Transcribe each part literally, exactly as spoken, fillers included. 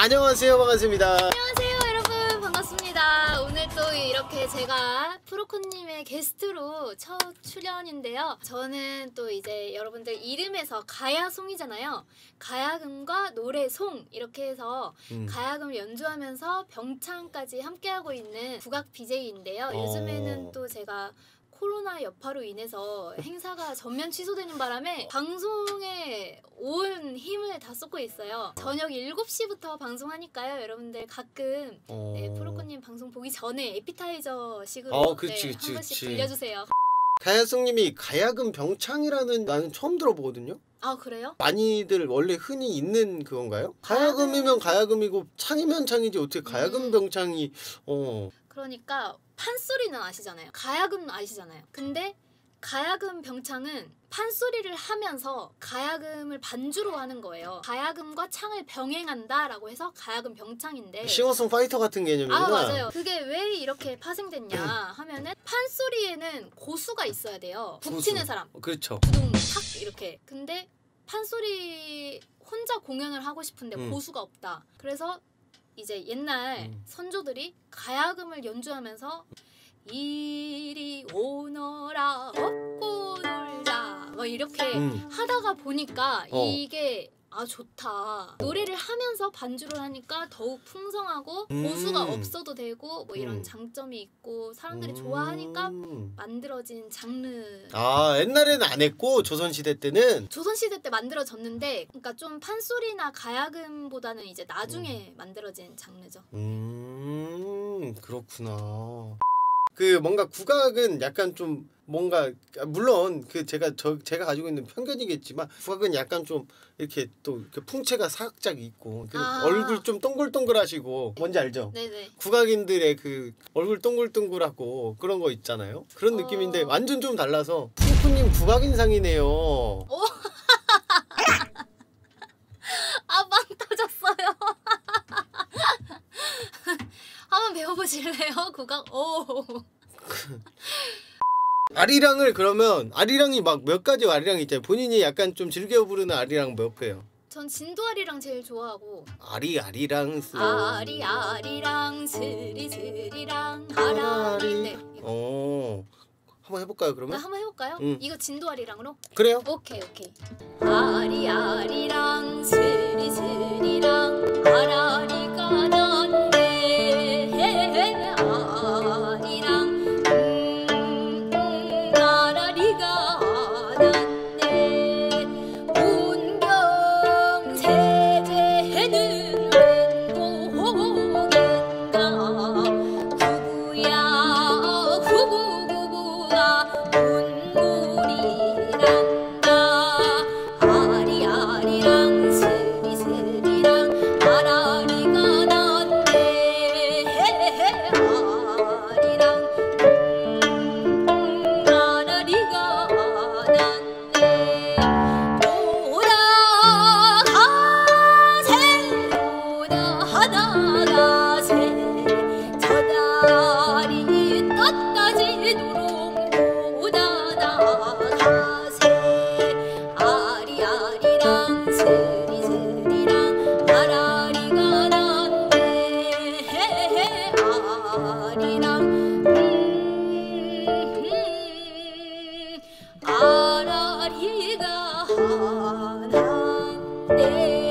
안녕하세요, 반갑습니다. 안녕하세요 여러분, 반갑습니다. 오늘 또 이렇게 제가 프로코님의 게스트로 첫 출연인데요. 저는 또 이제 여러분들 이름에서 가야송이잖아요. 가야금과 노래송 이렇게 해서 음. 가야금을 연주하면서 병창까지 함께하고 있는 국악 비제이인데요. 어. 요즘에는 또 제가 코로나 여파로 인해서 행사가 전면 취소되는 바람에 방송에 온 힘을 다 쏟고 있어요. 저녁 일곱 시부터 방송하니까요. 여러분들 가끔 어... 네, 프로코님 방송 보기 전에 에피타이저식으로 어, 그치, 네, 그치, 한 번씩 그치. 들려주세요. 가야송님이 가야금 병창이라는 나는 처음 들어보거든요. 아 그래요? 많이들 원래 흔히 있는 그건가요? 가야금이면 가야금이고 창이면 창이지 어떻게 가야금 음. 병창이 어. 그러니까 판소리는 아시잖아요. 가야금 아시잖아요. 근데 가야금 병창은 판소리를 하면서 가야금을 반주로 하는 거예요. 가야금과 창을 병행한다 라고 해서 가야금 병창인데 싱어송 파이터 같은 개념이구나. 아 맞아요. 그게 왜 이렇게 파생됐냐 하면은 판소리에는 고수가 있어야 돼요. 북치는 사람. 그렇죠. 두둥 탁 이렇게. 근데 판소리 혼자 공연을 하고 싶은데 음. 고수가 없다. 그래서 이제 옛날 음. 선조들이 가야금을 연주하면서 이리 오너라 업고 놀자 뭐 이렇게 음. 하다가 보니까 어. 이게 아 좋다. 노래를 하면서 반주를 하니까 더욱 풍성하고 음. 고수가 없어도 되고 뭐 이런 음. 장점이 있고 사람들이 음. 좋아하니까 만들어진 장르. 아 옛날에는 안 했고 조선시대 때는? 조선시대 때 만들어졌는데 그러니까 좀 판소리나 가야금보다는 이제 나중에 음. 만들어진 장르죠. 음 그렇구나. 그 뭔가 국악은 약간 좀 뭔가 물론 그 제가 저 제가 가지고 있는 편견이겠지만 국악은 약간 좀 이렇게 또 이렇게 풍채가 살짝 있고 아 얼굴 좀 동글동글하시고 뭔지 알죠? 네네. 국악인들의 그 얼굴 동글동글하고 그런 거 있잖아요. 그런 어... 느낌인데 완전 좀 달라서 푸푸님 국악인상이네요. 오? 아 빵 터졌어요. 한번 배워보실래요? 국악? 오. 아리랑을 그러면 아리랑이 막 몇 가지 아리랑이 있잖아요. 본인이 약간 좀 즐겨 부르는 아리랑 몇 개요? 전 진도 아리랑 제일 좋아하고. 아리 아리랑 스 아리 아리랑 스리 스리랑 아라리. 네. 어. 한번 해볼까요 그러면? 아, 한번 해볼까요? 응. 이거 진도 아리랑으로? 그래요. 오케이 오케이. 아리 아리랑 스리 스리랑 아라리가 난데 아리랑 음, 음, 아라리가 난데 운경 세제는 웬곡인가 구구야 구구구구가 운물이란다 아리아리랑 스리스리랑 아라리가 난데 아리랑 음, 아라리가 난데 돌아가세 돌아가세 저다리 떴다지도록 돌아가세 아리아리랑 스리스리랑 아라리가 난데 아리랑 음, 음, 아라리가 난데.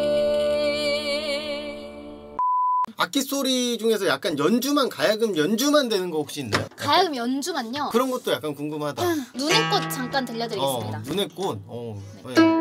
악기 소리 중에서 약간 연주만 가야금 연주만 되는 거 혹시 있나요? 가야금 연주만요? 그런 것도 약간 궁금하다. 눈의 꽃 잠깐 들려드리겠습니다. 어, 눈의 꽃. 어, 네. 네.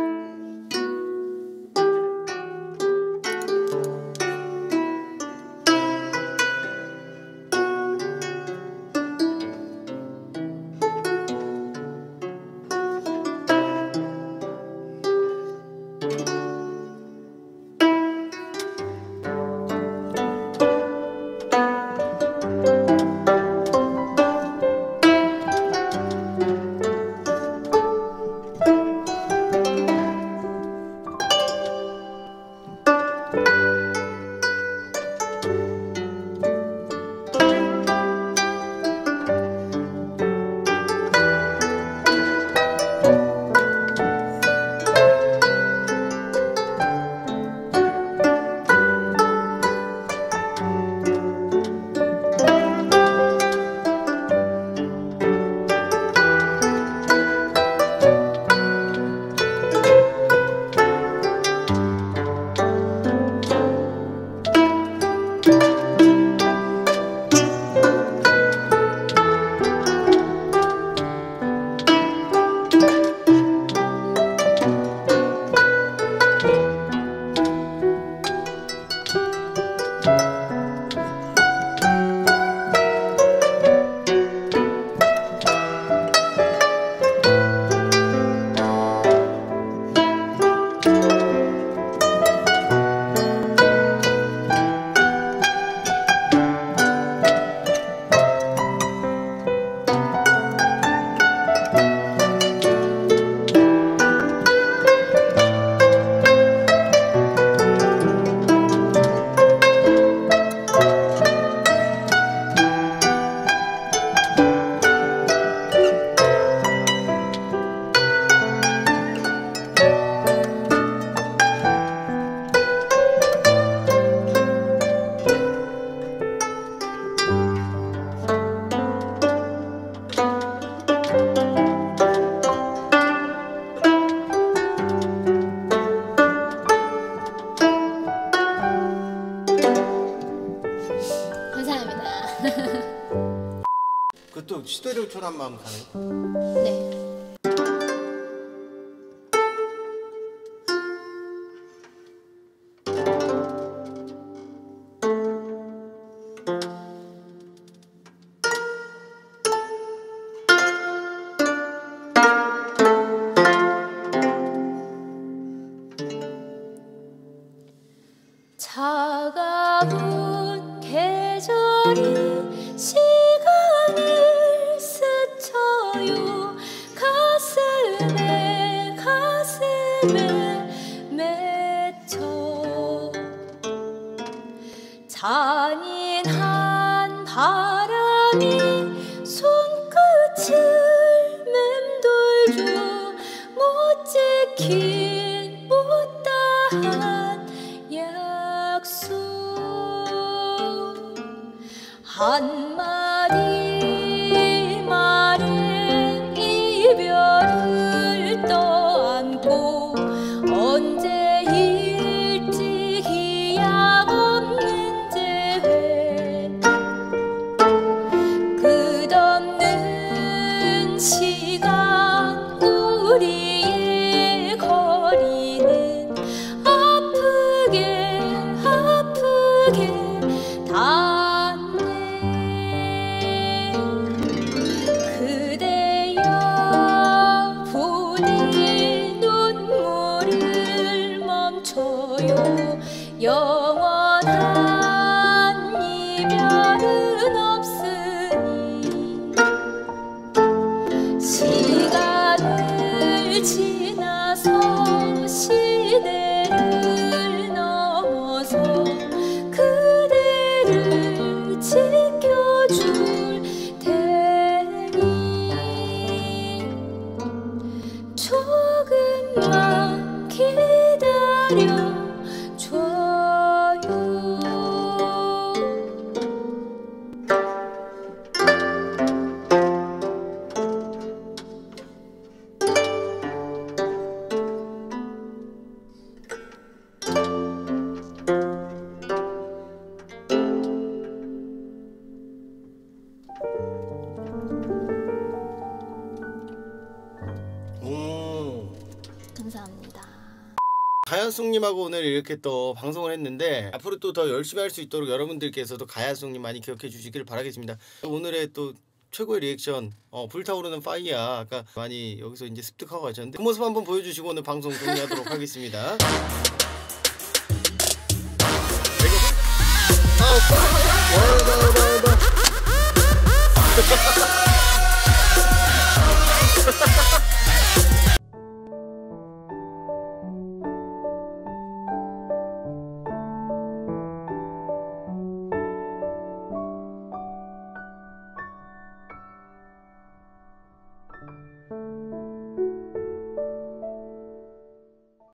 또 시대를 초월한 마음 가네. 네. 차가운 계절이 시간을 스쳐요. 가슴에 가슴에 맺혀 잔인한 바람이 손끝을 맴돌죠. 못 지킨 못다한 약속 한마디 말에 이별을 떠안고 언제일지 기약 없는 재회 끝없는 시간 우리의 거리는 아프게 아프게 닿네. 그대여 부디 눈물을 멈춰요. 영원한 이별은 없으니 시간을 지나서 시대를 넘어서 그대를 지켜줄 테니 조금만 기다려줘요. 음. 감사합니다. 가야송님하고 오늘 이렇게 또 방송을 했는데 앞으로 또 더 열심히 할 수 있도록 여러분들께서도 가야송님 많이 기억해 주시길 바라겠습니다. 오늘의 또 최고의 리액션 어, 불타오르는 파이어 아까 많이 여기서 이제 습득하고 가셨는데 그 모습 한번 보여주시고 오늘 방송 종료하도록 하겠습니다.